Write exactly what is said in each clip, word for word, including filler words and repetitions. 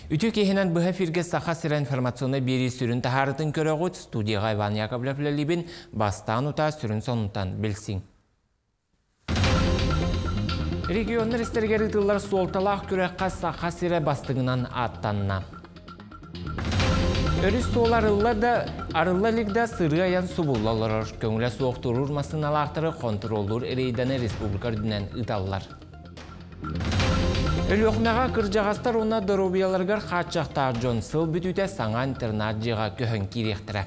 Үтü кехінен бұға фирге сақа сірі информационы бері сүрін тахарытын көріғыт студияға Иван Яковлев-Лебін бастан ұта сүрін сонуntан білсің. Регионны рестергері тылар солталақ күрекқа сақа сірі бастығынан аттанна. Өріс солар арылла лигда сыры аян субулалар. Көңілі соқтырыр масыналақтыры контролдыр әрейдені республика дүнен ұталылар. Өліқмеға кіржағастар ona доробияларғар қатшақтар жон сыл бүтуте саңа интернат жиға көхін керектірі.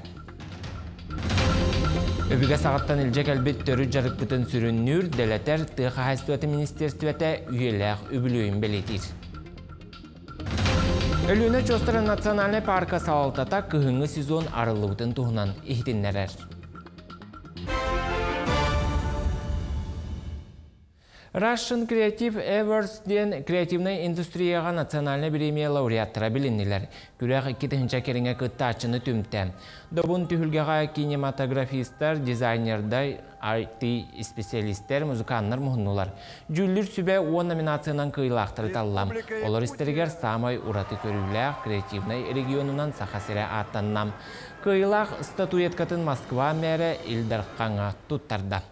Өбіге сағаттан үлжек әлбет түрі жарық бұтын сүріннүр, дәлетер тұға хайстуаты министерстуеті үйеләқ өбілуін белетір. Өліні Чостыры национальный парка сауалтата күхіңі сезон арылы бұтын тұғынан ихтінлерер. Russian Creative Awards ден креативный индустрияға национальный премия лауреаттыра біліннелер. Күрәқ иккетінші керіңе күтті ачыны түмті. Добын түхілгеға кинематографистер, дизайнердар, ай ти специалистер, музыканлар мұхыннулар. Жүллер сүбе он номинациянан кыйлақтыры таллам. Олар істергер самай ураты көріләқ креативный регионынан сақасыра аттаннам. Кыйлақ статуеткатын Москва мәрі Илдарқаңа тұттарда.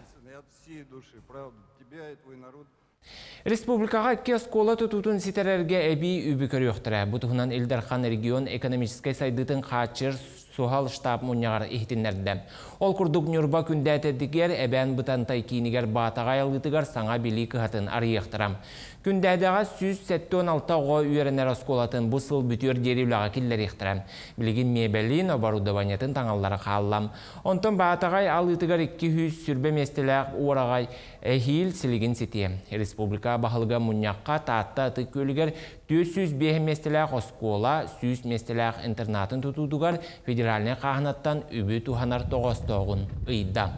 Республикаға кес кола тұтутын сетерерге әбі үбі көріқтірі. Бұтығынан Илдархан регион экономическай сайдытын қачыр Сухал штаб мұнияғар ихтінлерді. Ол күрдік нүрба күндәтедігер әбән бұтантай кейінігер батаға ялғытығар саңа білі кығатын арияқтырам. Күндәдіға сүз сәттен алта оға үйерінер осколатын бұсыл бүтер деревліға келдер ектірам. Білігін мебелін оборудованиятын таңаллары қалам. Онтын батағай алғытығар екі жүз сүрбе местеләқ орағай әхил сілігін сетем. Республика бағылға мұнияққа таатта аты көлігер төрт жүз бес местеләқ оскола, жүз местеләқ интернатын тұтудығар федеральный қағынаттан үбі туханар тоғыстығын ұйда.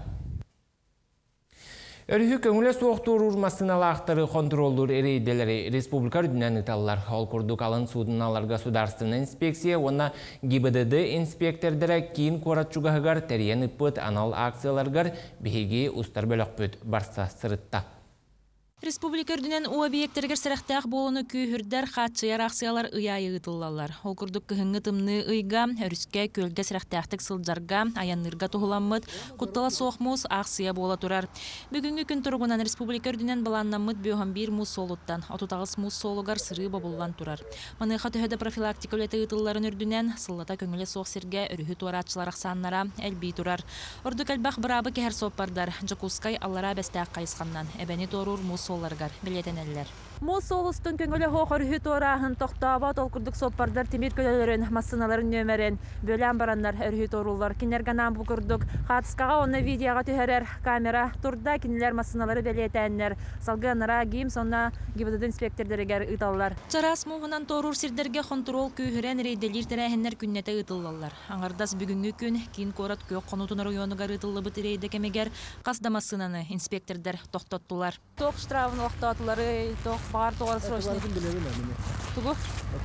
Өріхі көңілі соқтыр урмасыналақтары контролдыр әрейделері республикар дүнен ұталылар. Ол күрдік алын судыналар государственный инспекция, оны ГИБДД инспектордары кейін қоратчуғығығар тәрен үппіт анал акцияларғар бейге ұстар бөлік бүт барса сырытта. Республика үрдінен у объекттергер сіріқтәқ болыны күйірдер қатшыяр ақсиялар ұяйы ұтылалар. Ол күрдік күхіңі тымны ұйға, өріске көлге сіріқтәқтік сылджарға, аяннырға тұғыламмыд, құттала соқмыз ақсия бола тұрар. Бүгінгі күн тұрғынан республика үрдінен баланнамыд бүйіған бір мұз солыттан, отутағыз мұз солығар сыры бабылған тұрар. Маныға түхеді профилактика өлеті ұтылларын үрдінен сыллата көңілі соқ серге өріхі туаратшылар ақсаннара әлбей тұрар. Ордық әлбақ бұрабы кәр соппардар, Жакускай аллара бәстәқ қайысқаннан, әбәні торур мұз соларгар билетен әлләр. Мол солыстың көңілі хоқыр хүт орағын тоқтаба толқырдық соппардар темир көлелерін, массыналарын нөмерін, бөлән барандар өрхет орулар. Кинерганан бұқырдық, қатысқаға оны видеоға түйерер камера тұрда кинелер массыналары билетенлер. Салғы анара гейм сонна ГИБДД инспектордерігер ұталылар. Чарас мұғынан торур сирдерге контрол күйірен рейделер тәрәхінлер күннеті ұтылалар. Аңардас бүгінгі күн кейін корат көк қонутын районығар ұтылы бұт рейдекемегер қасдамасынаны инспектордар тоқтаттылар. Тоқ штрафын оқтатылары, тоқ бар тоғар срочный. Тугу?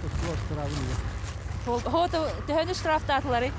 Хоты төхені штрафтатылары?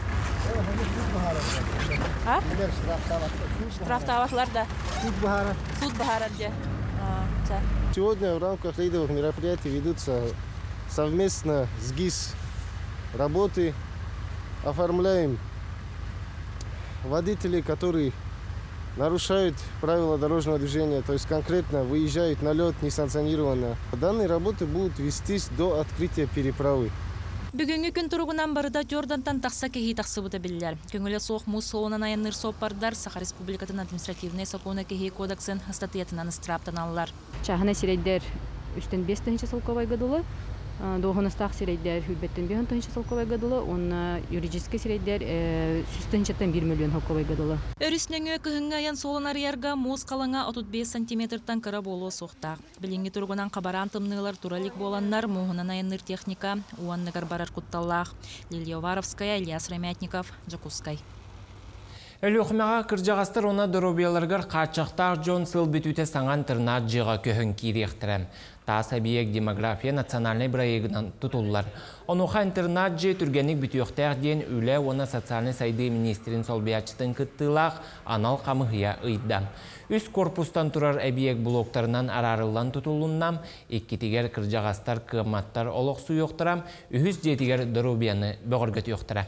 А? Штрафтаватлар да? Суд Бахара. Суд Бахара где? Сегодня в рамках рейдовых мероприятий ведутся совместно с ГИС работы. Оформляем водителей, которые нарушают правила дорожного движения, то есть конкретно выезжают на лед несанкционированно. Данные работы будут вестись до открытия переправы. Бүгінгі күн тұрғынан барыда Жордантан тақса кехи тақсы бұта білілер. Көңілі соқ мұз соғынан аянныр соппардар Саха Республикатын административный сақуына кехи кодексын статьятынан страптан алылар. Чағына сирейдер үстен бес тәнші сылковай ғадылы, доғыныстақ сирейдер хүлбеттен бес тәнші сылковай ғадылы, оны юридический сирейдер сүз тәншеттен бір миллион сылковай ғадылы. Өріснеңі күхінгі аян солын арыярға мұз қалаңа отыз бес сантиметртан кыра болу соқтақ. Білінгі тұрғынан қабаран тымнылар туралик боланнар, мұғынан аянныр техника, уанныгар барар құтталлақ. Лилия Варовская, Ильяс Рамятников, Жакускай. Әлі оқымаға кіржағастыр оны доробияларғар қатшақтақ жон сыл бітуте саңан тырнат жыға көхін керектірі. Таас объект демография национальный проектынан tutullar. Онуха интернат же түргенік бүтіоқтақ ден үлі оны социальный сайды министрин солбиячытын кыттылақ анал қамығыя ұйда. Үс корпустан тұрар объект блоктарынан арарылан tutulunnan, еккетігер кыржағастар кыматтар олық су yoқтырам, үхіз жетігер дұрубияны бөғіргіт yoқтыра.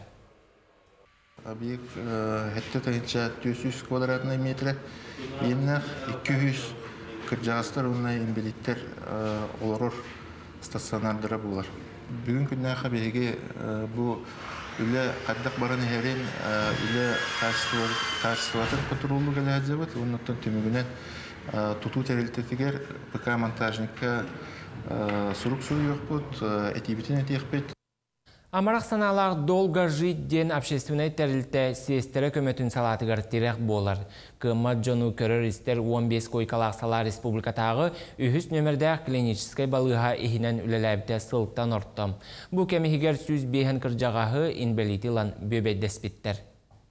Объект хетте тайынша жүз квадратный метр, еннақ екі жүз кыржағастар онна инвалидтер оларыр стационардыра болар. Бүгін күннен қабеге бұл үлі қаддақ баран әрен үлі қашсылатын контролы кәлі әдзебет, оннаттан түмігінен тұту тәрелтетігер ПК монтажникка сұрук сұру yok бұд, әтебетін әтек бет. Амарақ саналақ долга жит ден общественный тәрілті сестері көметін салатығар терек болар. Кымат жону көрір істер он бес койкалақ сала республикатағы үхіс нөмірдәқ клиническай балыға ихінен үлеләбіте сылттан ұрттым. Бұл кәмігер сүз бейін кіржағағы инбелитилан бөбеддеспіттер.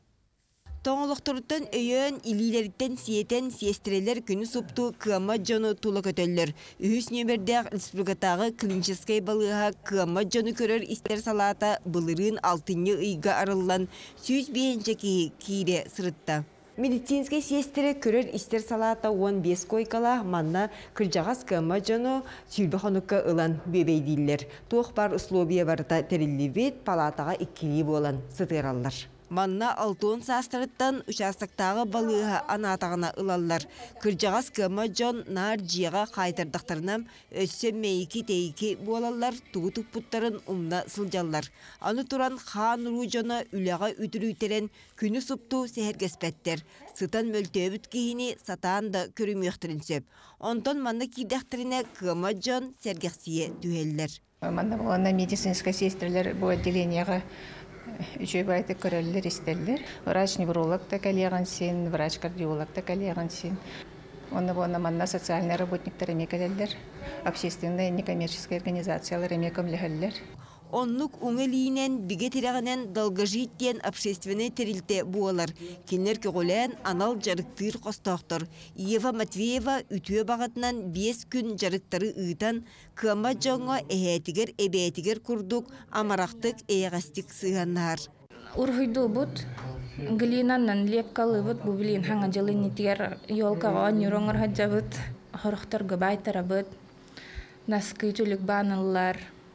Тоңлықтырыттан өйен илилерден сиетен сиестерелер күні сұпту кыама жону тула көтөллер. Үхіс нөмірдәқ республикатағы клиническай балыға кыама жону көрір істер салата бұлырын алтынны ұйға арылан сүз бейінче кейре сырытта. Медицинский сиестері көрір істер салата он бес койкала манна кыржағас кыама жону сүлбі қоныққа ылан бөбейдейлер. Тоқ бар условия барыта тәрілі палатаға иккелі болан сытыралар. Манна алтуын састырыттан участактағы балыға анатағына ылалар. Кыржағас кыама жон нар жиға қайтырдықтарынан өссен мейкі тейкі болалар, туғытық бұттарын умна сылжалар. Аны туран хан ру жона үліға үтірүйтерен күні сұпту сәхергеспеттер. Сытан мөлтөбіт кейіні сатаан да көрімектірін сөп. Онтон манна кейдәқтіріне кыама жон сәргексие түйеллер. Манна болғанда медицинская сестрелер бұл отделенияға Üçü bayta körəllər istərlər. Врач-невролог da kəliyəğən sin, врач-кардиолог da kəliyəğən sin. Onda bu anlamda социальный работниктер emek edərlər. Общественные некоммерческие организациялар emek ömləhərlər. Оннук уңелинен биге тирагынан долгожиттен общественный терилте буалар. Кинер көгөлән анал жарыктыр костоктор. Ева Матвеева үтүе багатынан бес күн жарыктары ыйтан кыама жоңго эхетигер эбетигер курдук амарактык эягастик сыганнар. Урхуйду бут глинаннан лепкалы бут бу билин ханга жылынитигер ёлкага нюроңор хаджабыт хорохторго байтарабыт наскы түлүк баналлар.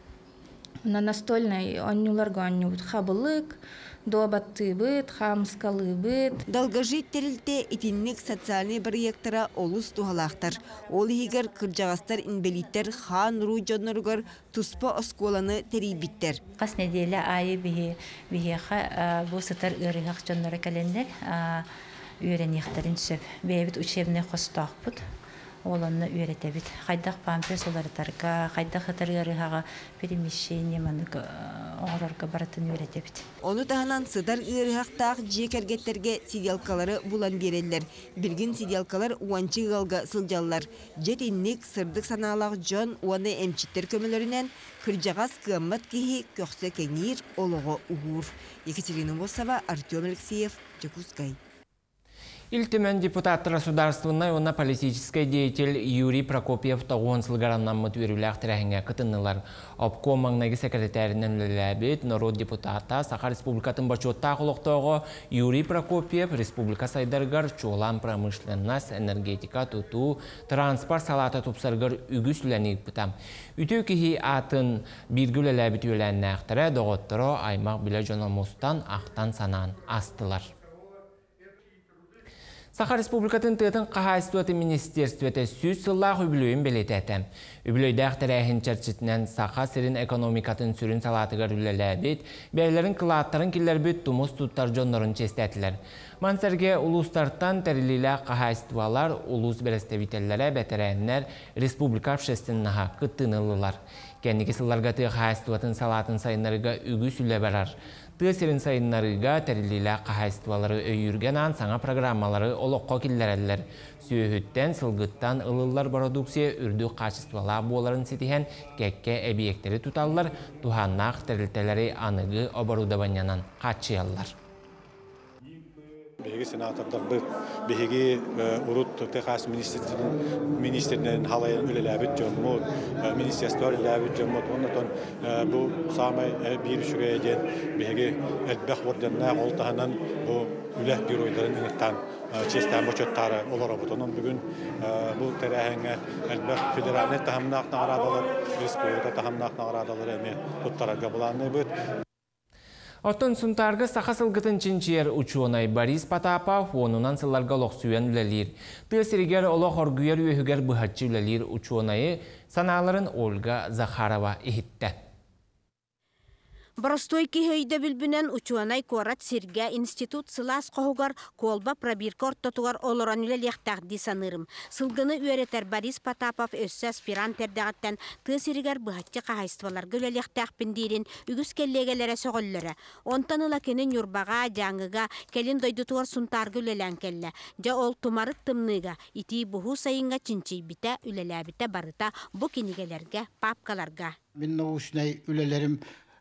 На настольной аннуларга аннубут хабылык, добатты быт, хамскалы быт. Долгожит терилте итинник социальный проекттара олус тухалақтар. Ол егер кыржағастар инбелиттер хан ру жоноргар туспа осколаны терибиттер. Қас неделе айы бихе бихеха бу сытар ырыгақ жонора кәлендер үйренектерін сөп. Бейбіт учебный қостақ бұд. Оланны үйретебит. Хайдақ памперс оларытарға, хайдақ хатарғарыға перемещение манык оғырарға баратын үйретебит. Оны тағынан сыдар үйрехақтақ жекергеттерге сиделкалары булан берелер. Білгін сиделкалар уанчы ғалға сылжалар. Жет инник сырдық саналақ жон уаны әмчиттер көмілерінен кыржағас кыаммат кейі көқсы кәңір олығы ұғыр. Екатерина Мосова, Артем Алексеев, Jakutskай. Ильтемен депутат государственной он политический деятель Юрий Прокопьев тағуын сылғараннан мұтверуләқ тірәхіңе кытынылар. Обком маңнағы секретаринен ләбет народ депутата Саха Республикатын бачотта құлықтауғы Юрий Прокопьев Республика сайдарғар чолан промышленность, энергетика, туту, транспорт салата тупсарғар үгісләнек бұтам. Үтеу кехи атын біргіл ләбет үйләнне ақтыры доғыттыры аймақ біле жонамустан ақтан санан астылар. Саха Республикатын тыытын қағайстуаты министерстветі сүз сыллақ үбілуін белететім. Үбілойдәқ тәрәхін чәрчетінен Саха сирин экономикатын сүрін салатығар үлеләбет, бәйлерін қылаттарын келер бүт тұмыз тұттар жонларын честәтілер. Мансерге улустартан тәрілілі қағайстуалар, улус берестевителлері бәтәрәнлер республика общественнаға кыттынылылар. Кәндігі сылларға тыға қағайстуатын салатын сайынларыға үгі сүлі барар. Тысырын сайынларыға тәрілілі қағайстуалары өйірген ан саңа программалары олыққа келдерелер. Сүйіхіттен сылғыттан ылылар продукция үрді қачыстуала боларын сетіген кәкке әбиектері тұталылар, туханнақ тәрілтелері анығы оборудованиянан қачыялар. Беги сенатордар бу беги урут Техас министринен халайын үлеләбит жоммут министрлер үлеләбит жоммут оннотон бу самай бир үшүгө ден беги элбэх орденна олтаһынан бу үлэх геройдарын интан честан бочоттары олар бутонун бүгүн бу терәһеңе элбэх федеральный тахамнак нарадалар республика тахамнак нарадалар эме туттарга буланы бут. Оттон сунтаргы сақасылгытын чинчер учуонай Борис Потапов онунан сылларга лоқсуян үлелер. Тысыригер олық оргүйер үйігер бұхатчы үлелер учуонайы саналарын Ольга Захарова ихитті. Боростойки хейді бүлбінен учуанай Корат Сирге институт сылас қоғығар колба пробирка ортотуғар олоран үлел яқтағды санырым. Сылғыны үйретер Борис Потапов өссі аспирантердағаттан тысыригер бұхатчы қағайстваларға үлел яқтақ піндерін үгіз келлегелері соғыллары. Онтан ұла кенін юрбаға, жаңыға, келін дойдутуғар сунтарғы үлелен келі. Жа ол тумарык тымныға, ити бұху сайынға чинчей біте, үлеләбіте барыта бұ кенігелерге, папкаларға. Мен наушнай үлелерім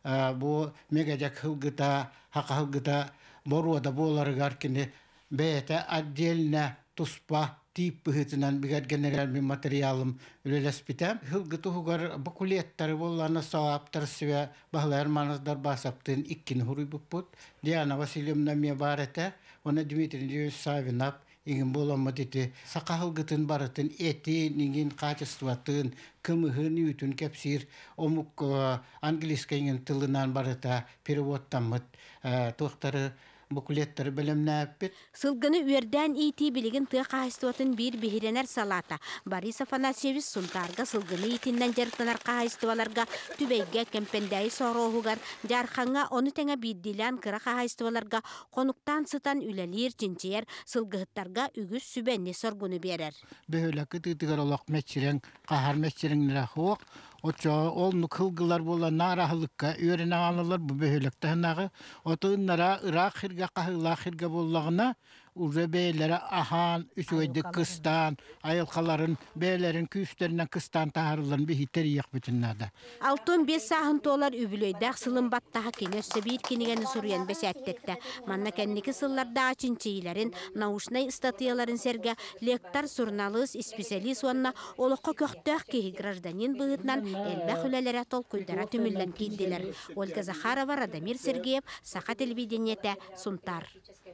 bu megajak hılgıta, haka hılgıta, boruada boğuları kine beyete addelne tuspa tip bıhıtınan bigat general bir materyalım üleles bitem. Hılgıtı hugar bakuliyetleri boğularına sağaptar sive bahlayar manazdar basaptığın ikkin huri buput. Diana Vasilyumna miyabarete, ona Dimitri Diyoş savinap, İngin boğulamaditi, saka hılgıtın baratın eti, ningin kaçıstvatın, kımıhın yütün kepsir, omuk Angeliska ingin tılınan barata, perivottamıt, tuğtarı, bukuletleri bilimne appet. Sılgını üerden iti biligin tığ kahistvatın bir bihirener salata. Boris Afanasyeviç suntarga sılgını itinden jarıktanar kahistvalarga tübeyge kempendayi soruğugar, jarxanga onu tenge biddilen kıra kahistvalarga konuktan sıtan ülelir cinçiyer sılgıhıttarga ügüz sübenni sorgunu berer. Böyle kıtıtıgar olak meçiren, kahar meçiren nire hoğuk. Oça olnu kılgılar bola narahılıkka öğrene alırlar bu behölekte hanağı. Otuğunlara Irak hirge kahıla hirge bollağına urebeylere ahan, üçüyde kıstan, ayılkaların, beylerin küflerinden kıstan taharıların bir hiteri yak bütünlerde. Altın beş sahın dolar übülöydek sılın battağı kenösse bir kenigeni soruyan beşektekte. Manna kendiki sıllarda açınçiyilerin, nauşnay istatiyaların serge, lektar surnalız, ispesyalist onunla oluqqa köktök kehi grajdanin bığıtnan elbək ülelere tol kuydara tümüllen kiydiler. Olga Zakharova, Radamir Sergeyev, Saha televideniyete, Suntar.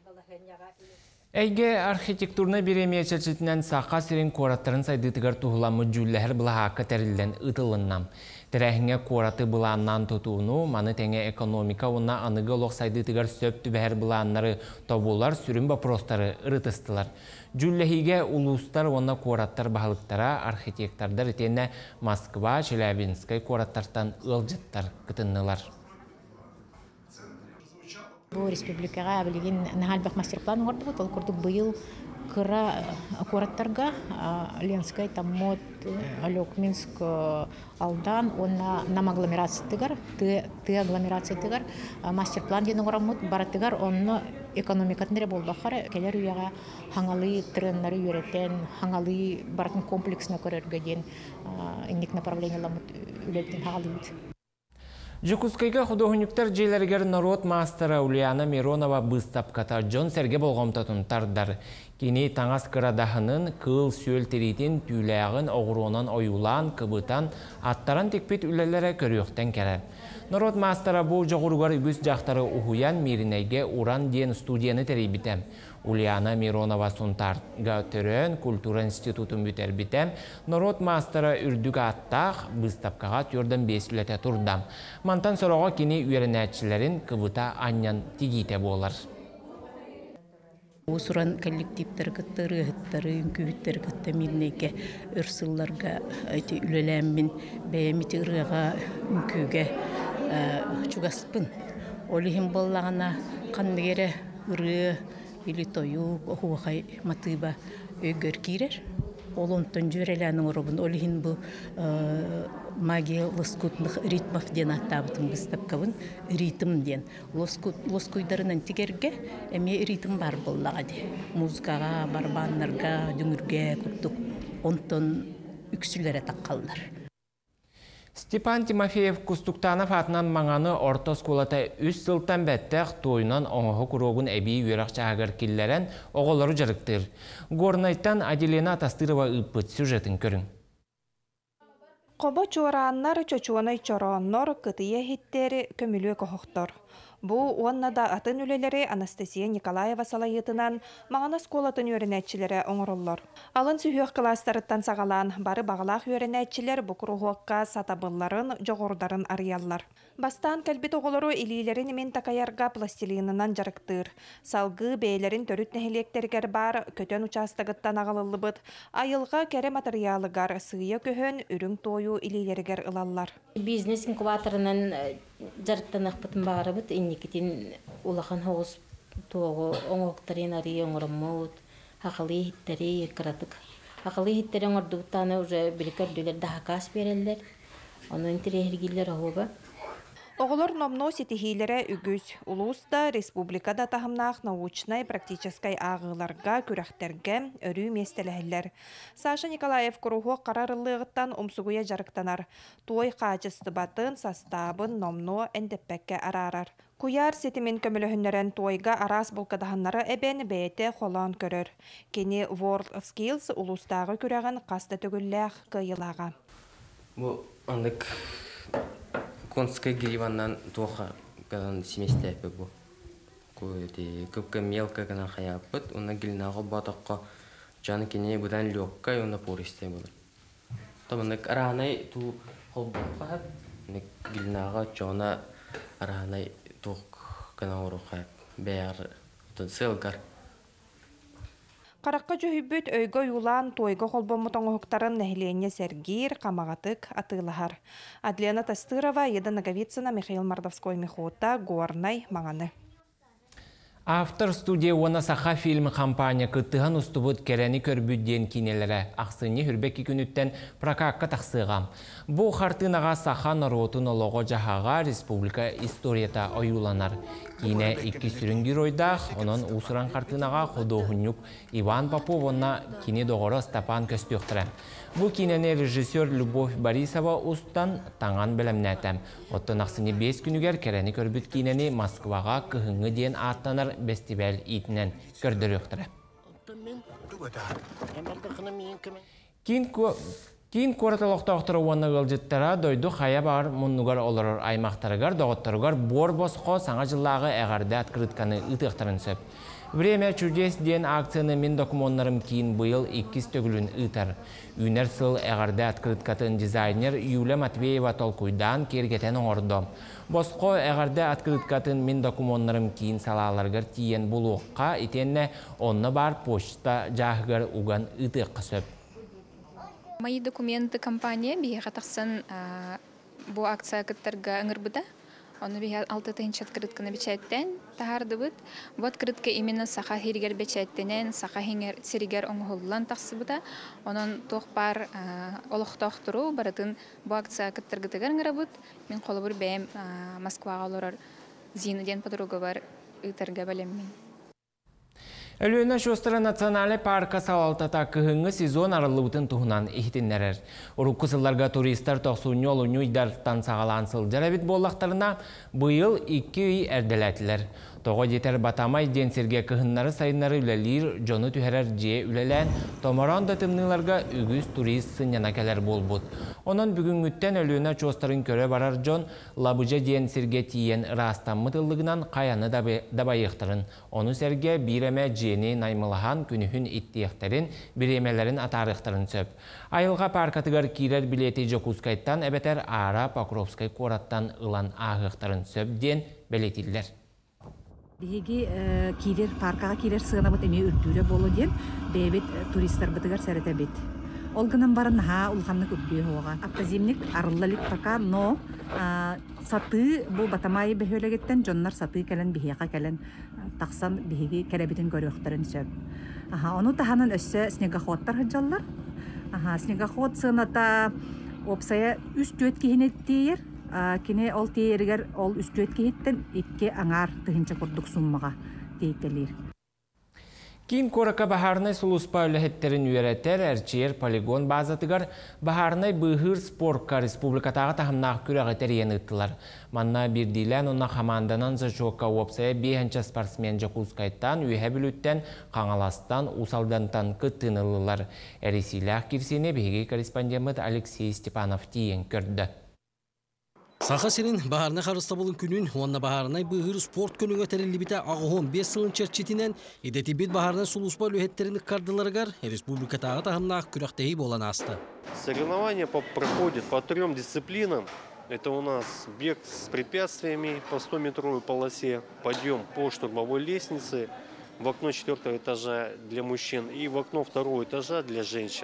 Әйге архитектурна беремия чәчетінен сақа сирен қораttарын сайдытығар тұғыламы жүлләхір бұла хақы тәрілден ұтылыннам. Тірәхіңе қораты бұланнан тұтуыну, маны тәңе экономика онна анығы лоқ сайдытығар сөпті бәхір бұланнары тобулар сүрін бапростары ұрытыстылар. Жүлләхіге улустар онна қораттар бағылықтара архитектордар етені Москва, Челябинскай қораттартан ылжыттар күтіннылар. Бу республикага билген нахалбак мастер-план горду бол курдук быйыл кыра аккураттарга Ленскай таммот Алёк Минск алдан онна нам агломерациятыгар ты ты агломерациятыгар мастер-план ден горамут баратыгар онно экономикатнере болбахара келер уяга хаңалы треннары үйрөтен хаңалы бартын комплексна көрөргөден индик направление ламут үлеттен хагалыйт. Жукускайга художниктар жейлергер народ мастера Ульяна Миронова быстапката Джон Серге болғымтатын тардар. Кені таңас кырадахының кыл сөл теритін түйләғін оғыруынан ойулан, кыбытан, аттаран текпет үлелері көріқтен кәрі. Народ мастера бұл жоғырғар үгіз жақтары ұхуян миринайге уран ден студияны терейбітем. Ульяна Миронова Сунтарға түрін культура институтын бүтер бітем. Народ мастера үрдіг аттақ быстапкаға түрдің бес үләте тұрдам. Мантан сұрауға кені үйерінәтшілерін кыбыта аньян тегейте болар. Усуран коллективтер кыттыры, хыттары, күбіттер кытта мирнеге, өрсылларға үлеләмін, бәйәметі ұрыға, үнкіге чугаспын. Олихим боллағына қандығері ұры, или тою, охуақай матыба өгір кейрер. Олонтон жүреләнің ұрыбын, олихин бұл магия лоскутных ритмов ден аттабытын быстапкабын, ритм ден. Лоскуйдарынан тигерге әме ритм бар боллағады. Музыкаға, барбанларға, дүңірге күрдік, онтон үксілері таққалдар. Степан Тимофеев Кустуктанов атынан маңаны орта сколата үс сылтан бәттәқ тойынан оңығы күрогын әбей үйерақ чағығыр келлерін оғылары жарықтыр. Горнайттан Аделена Атастырова ұппыт сюжетін көрін. Қоба чуараннар чочуанай чороннор кытыя хиттері көмілі қоқтор. Бу оннада атын үлелері Анастасия Николаева салайытынан маңана сколатын өрінәтчілері оңырылыр. Алын сүйіқ кластарыттан сағалан бары бағалақ өрінәтчілер бұқыруғыққа сатабылларын, жоғырдарын арыялар. Бастан кәлбет оғылыру илилерін мен такаярға пластилинынан жарықтыр. Салғы бейлерін төріт нәхелектергер бар көтен участығыттан ағылылы бұд. Айылға кәрі материалығар сүйі көхін үрің тойу илилергер ылалар. Бизнес инкубаторынан жарықтан ақпытын бағары бұд. Никитин улахан хоос тоого оңоктарын ари оңормот хакылы хиттери кыратык хакылы хиттери оңордуктаны уже биликердүлер да хакас берелер анын тирехиргилер оога Оғылыр номно сетихилері үгіз. Улуста республикада тахымнақ научной практическай ағыларға күрәхтерге өрі местеләхілер. Саша Николаев күруху қарарылығыттан умсугуя жарықтанар. Той қачысты батын састабын номно әндеппәкке арарар. Куяр сетимен көміліхінлерін тойға арас бұлқадағынлары әбен бәйті қолан көрір. Кені World Skills улустағы күрәғін қасты түгілләқ қиылаға. Бұл андық конская гриваннан тоха кадан семестя пебу. Коди купка мелка кана хаяпыт, уна гилнага батакка жаны кене будан лёгка и уна пористе булар. Таманак аранай ту холбаха, ник гилнага жона аранай ток кана оруха бер тун селгар. Қараққа жүйбіт өйгі юлан тойғы қолбомытың ұқтарын нәхілене сәргейр, қамағатық атылығар. Адлена Тастырова, Еда Наговицына, Михаил Мордовской Михота, Горнай, Маңаны. Автор студия оны саха фильм компания кыттыған ұстыбыт кәрәні көрбүдден кинелері ақсыны хүрбекі күніттен прокакка тақсыға. Бұл қартынаға саха наротын олығы жағаға республика историята ойуланар. Кине екі сүрінгір ойдақ, оның ұсыран қартынаға қодоғынюк Иван Попов онна кине доғыры Стапан көстіқтірі. Бұл кинені режиссер Любовь Борисова ұстан таңан білімнәтім. Оттын ақсыны бес күнігер кәрәні көрбүт кинені Москваға кығыңы ден аттанар бестибәл итінен көрдіріқтірі. Кейін қоратылықтақтыры оны ғылжыттара дойду қая бағыр мұнығар олырыр аймақтарығар, доғыттарығар бор босқо саңа жыллағы әғарды открытканы ұтықтырын сөп. Время чудес ден акцияны мен документарым кейін бұйыл иккіз төгілін ұтар. Үнер сыл әғарды открыткатын дизайнер Юлия Матвеева толкуйдан кергетен оңырды. Босқо әғарды открыткатын мен документарым кейін салаларғыр тиен бұлуққа етенне онны бар почта жағығыр уған ұтық қысып. Мои документы компания бие қатақсан бұл акция кіттарға ыңырбыда. Оны бие алты тыгынчы открытканы печаттен тахарды бут. Бу открытка именно саха хиригер печаттенен, саха хингер сиригер оңголлан тахсыбыда. Онон тоқ бар олықтақтыру баратын бу акция кіттіргітігер ыңырабыд. Мен қолы бір бәйім Москваға оларар зинуден подруга бар ұйтарға бәлеммен. Әлуена Шостыры националы парка салалтата кығыңы сезон арылуытын тұғынан ихтіннерер. Ұрық кысылларға туристер тоқсуын олу нүйдартан сағалан сылжарабет боллақтарына бұйыл екі үй әрделәтілер. Тоғы детер батамай денсерге кығыннары сайынлары үлелер, жоны түхерер же үлелән, томаран датымныларға үгіз турист сыняна кәлер бол бұд. Онын бүгін үттен Әлуена Шостырын көрі барар жон лабыжа денсерге тиен растан мұтылығынан қаяны дабайықтырын. Оны сәрге биреме жені наймылыған күнігін иттияқтарын, биремелерін атарықтырын сөп. Айылға паркатығар кирер билеті жокускайттан әбетер Ара Покровскай қораттан ұлан ағықтырын сөп ден белетілдер. Беги кирер паркаға кирер сығына бұт әме үрдүрі болу ден бәйбет туристар бұтығар сәрет әбет. Олғынан барын ха ұлғанны көтбей оға. Автоземник арыллалик пока, но саты бұл батамайы бәхөлегеттен жоннар саты кәлін бейеға кәлін тақсан бейеге кәрәбетін көріқтарын сөп. Оны таханын өссі снегоходтар хыджалар. Снегоход сығыната опсая үст өт кейінеттейер. Кене ол тейергер ол үст өт кейіттен икке аңар тұхынча құрдық сұммаға дейттелер. Кин Корака Бахарнай Сулуспа өліхеттерін үйеретер, әрчер полигон базатыгар Бахарнай Бұғыр Спорка Республикатаға тахымнағы күрәғетер ені ұттылар. Манна бірдейлен онна қаманданан зажуаққа опсая бейханча спортсмен жақуызқайттан, үйе біліттен, қаңаластан, усалдантан күттінілілар. Әресилақ кирсене бейге корреспондент Алексей Степанов тиен көрді. Саха сенин Бахарнай Харыстабылын күнін, онна Бахарнай Бұғыр спорт күніңі тәрелібіті ағығын бес сылын черчетінен, едеті бет Бахарнай Сулуспа үліхеттеріні кардыларығар, республикатаға тағымнақ күрәқтейі болан асты. Соревнования проходят по трем дисциплинам. Это у нас бег с препятствиями по стометровой полосе, подъем по штурмовой лестнице, в окно четвертого этажа для мужчин и в окно второго этажа для женщин.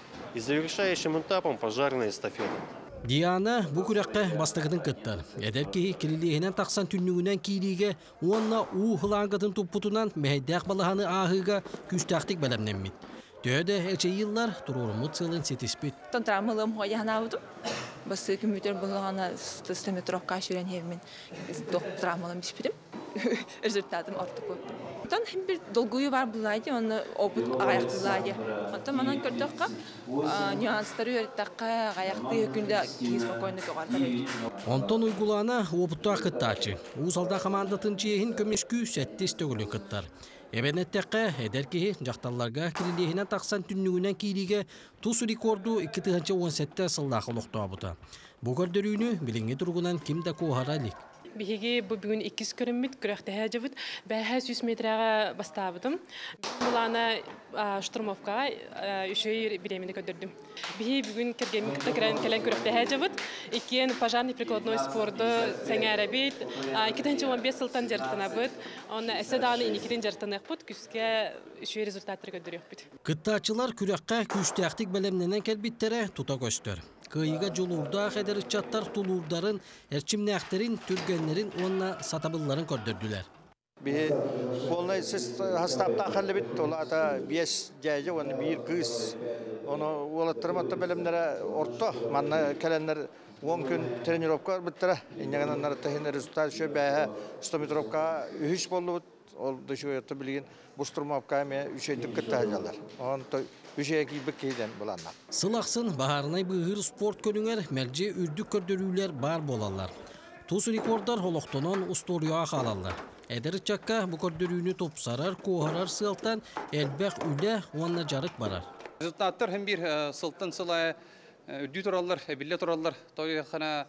И завершающим этапом пожарная эстафета. Диана bu күрәккә бастыгының кыттар. Әдәр ки килилегенән таксан түннүгенән килиге, онна у хылангатын туппутунан мәһәдәк балаһаны ахыга күстәхтик белемнәммит. Төдә әче еллар турурмут сылын сетиспит. Тантрамылым хояһнавды. Басы компьютер булгана стометровка шүрән хевмен. Доктрамылым биспидим. Результатым артып. Тан һәм бер долгую бар булайды, аны опыт аяк булайды. Ата манан көрдөккә нюанстары өйрәттәккә аякты көндә киз спокойно кагартыр. Антон уйгулана опытта кыттачы. Узалда командатын чейин көмешкү сәттес төгүлүн кыттар. Эбенеттәккә эдерки жакталларга кирилегенән таксан түннүгенән килиге тус рекорду эки мең он сетте сылда холокта бута. Бу көрдөрүүнү билинге тургунан кимдә куһаралык. Биһиги бу бүгүн иккис көрүммит күрәхтә һәҗәбит бәһәс йөз метрга бастабыдым. Булана штурмовка үшөй биремине көдөрдүм. Биһи бүгүн кергән тәкрән калан күрәхтә һәҗәбит. Икен пожарный прикладной спорты сәңәрәбит. эки мең он беш сылтан жартынабыт. Аны әсәданы иникиден жартынак бут күскә үшөй результаттар көдөрөбит. Кыттачылар күрәккә күстәхтик белемнән кәлбиттере тута көстөр. Кыйга жолурда хәдер чаттар тулурдарын, әрчимнәхтерин, түргәннәрин, онна сатабылларын көрдөрдүләр. Бе полный хастапта хәлбит олата беш җәҗә аны бир кыз. Оны олаттырматта белемнәре орта, манна кәләннәр он күн тренировка биттера. Иннәгәннәр тәһин результат шу бә сто метровка үч булды. Ол дөшө ятты билген бустурмапка ме үчөйдүк кыттаҗалар. Он үчөйки бекейден буланнар. Сылаксын Бахарнай Бұғыр спорт көнүңер мәрҗе үрдүк көрдөрүүләр бар болалар. Тус рекорддар холоктонон устория халаллар. Эдер чакка бу көрдөрүүнү топсарар, куһарар сылтан элбек үле онна жарык барар. Результаттар һәм бир сылтан сылай үрдү тураллар, билле тураллар. Тойхана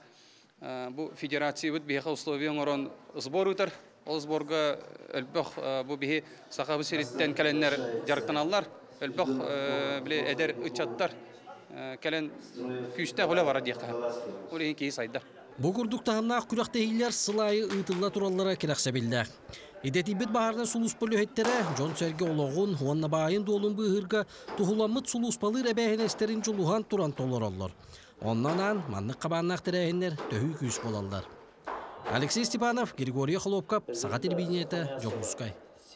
бу федерация бит беха условия орон сбор утар. Ол сборга элбек бу бихи сахабы сериттен каленнер жарыктаналлар. Элбек биле эдер ычаттар кален күстә гола бара дияка. Улин ки сайда. Бу курдуктагына күрәктәйләр сылайы ытылла тураллара кирәксәбилләр. Идетибет Бахарнай Сулуспа лөһеттере Жон Серге ологун онна байын долун Бұғырга тухуламыт Сулуспалы рәбәһенестерин жулуган туран толораллар. Оннан манны кабаннак тәрәһеннәр төһү күс болаллар. Алексей Степанов, Григорий Хлопков, Саға телевидениеті, Жокускай.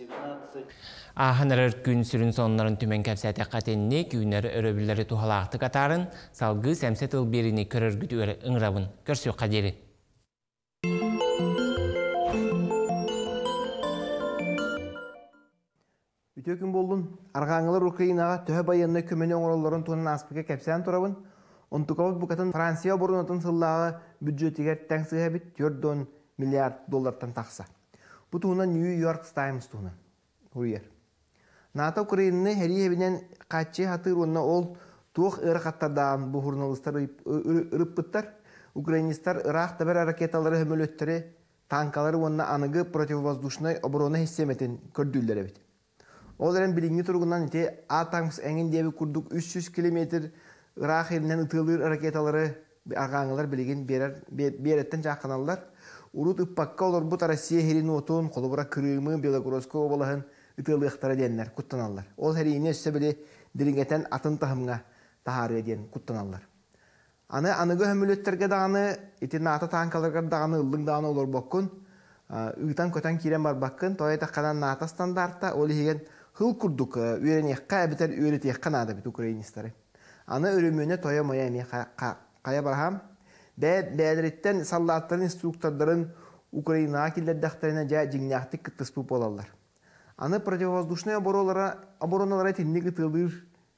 Аханар күн сүрін сонларын түмен кәпсәті қатенне күйінер өрөбілері тухалақты қатарын салғы сәмсет ылберіні көріргіт өрі ұңрабын. Көрсі қадері. Үтө күн болдun, Арғаңылар Украинаға төһө байынны көмені оңыроларын туынан аспыға кәпсән тұрабын. Онтуковық бұқатын Франция бұрынатын сыллағы бюджетігер тәңсіға бит төрт миллиард доллардан тақса. Бұ туынан New York Times туынан. Уйер. НАТО Украинны әрі әбінен қатчы хатыр онына ол туық ұры қаттардан бұл журналистар ұрып бұттар. Украинистар Ирақ табар ракеталары хөмөлөттері танкалары онына анығы противовоздушной обороны хиссеметін көрдүлдері бит. Ол әрін біліңгі тұрғынан ете атаңыз әңін дебі күрдік үч жүз километр Irak elinden ıtılır raketaları Arğanlılar bilgin beritten жаққаналар. Urut ıppakka olur bu Rossiya herini otun, kolubura Kırımı, Belagorsko obalahın ıtılıqtara diyenler, kuttanallar. Ol herine üsse bile dilingeten atın tahımına taharı ediyen kuttanallar. Anı anıgı hömülötterge dağını, eti NATO tankalarga dağını, ıllın dağını olur bokkun. Ütan köten kiren bar bakkın, toyata kanan NATO standartta, olu hegen hıl kurduk, ürenekka ebiter üretekka nada bit Ukraynistari. Ana örümüne toya moya emi kaya barham. Bəyələritten sallatların, instruktorların Ukrayna akillər dəxtərinə cə cignahtik kıttıspı olarlar. Аны противовоздушная обороналары тинник ытылыр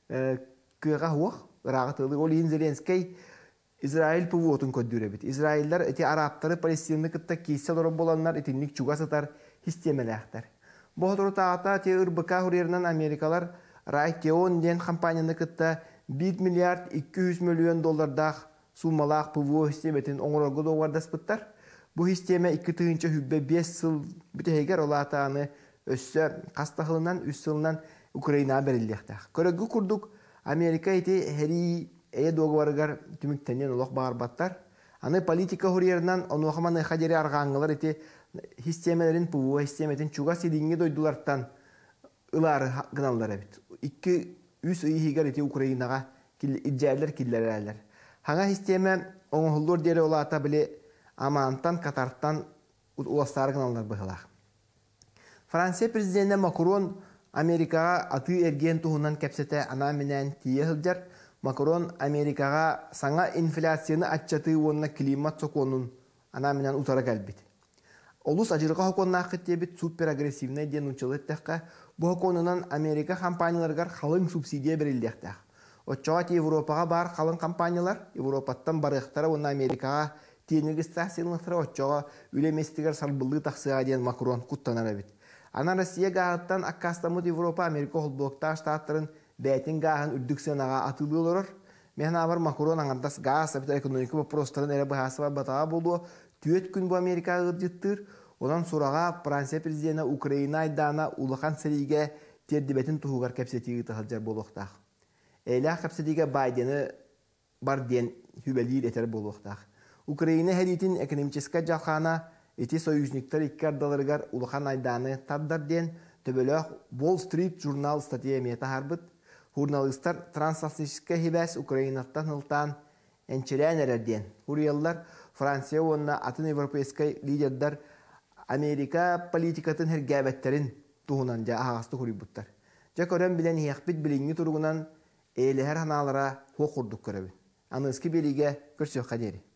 кыга хуах, ырағы тылыр. Ол ең Зеленский Израиль пывотын көддүрі бит. Израильдер эти арабтары палестинны кытта кейсе лоры боланlar этинник чуга сатар хистемеләхтер. Бұғытыры тағата те ырбыка хурерінен Америкалар Райтеон ден компанияны кытта bir milyard iki yüz milyon dollardaq summalaq пво хистеметін оңырғы доғарда спыттар. Бұ хистеме iki тыгынча хүббе beş сыл бүтегер олатаны өссі қастақылынан үс сылынан Украина берілдіқтақ. Көрігі күрдік Америка еті хәрі әйе доғарығар түміктенен олық бағарбаттар. Аны политика хурерінен онуақыманы қадері арғаңғылар еті хистемелерін пво хистеметін чуға селинге дойдуларттан ылары гыналлар әбіт. iki üç ıyıgar eti Ukraynaga icərlər killərərlər. Hanga sisteme oňuldur dere olata bile amantan Katartan ulaslar gınallar bıhılaq. Fransa prezidenti Macron Amerikaga atı ergen tuğundan kepsete ana minen tiye hılcar. Macron Amerikaga sana inflasyonu açatı onunla klimat sokonun ana minen utara gelbit. Olus acırıqa hokonna aqıt bit super agresivne den uçılıqtaqqa bu hokonundan Amerika kompaniyalarga qalın subsidiya berildiqtaq. Oçaat Avropaga bar qalın kompaniyalar Avropattan barıqtara onu Amerikaga teniga stasyonlara oçağa ülemestigar salbıllı taqsığa den Macron kuttanar bit. Ana Rusiya gağıttan akkastamut Avropa Amerika holblokta ştatların bəytin gağın ürdüksanağa atılıyorlar. Mehna var Macron angandas gaz sabit ekonomik prostarın ere bahası batağa bolu. Tüet gün bu Amerika'ya gıdıttır. Ondan sonra Fransa prezidenti Ukrayna'da ulakan serige terdibetin tuhugar kapsetiği tahılcar boluqtaq. Eyle kapsetiğe Biden'ı bardiyen hübelir eter boluqtaq. Ukrayna heritin ekonomiçeska jalxana eti soyuzniktar ikkardalargar ulakan aydanı taddar den töbelöq Wall Street Journal statiya meta harbıt. Jurnalistlar transatlantika hibas Ukrayna'dan hıltan ençelen ererden. Huriyallar Fransa onunla atın Evropeyskay liderler Amerika politikatın her gäbetlerin tuğunanca ağastı huributlar. Jakoran bilen hiyakbit bilingi turgunan eyle her hanalara hoqurduk köröbün. Anıski birige körsüyor kaderi.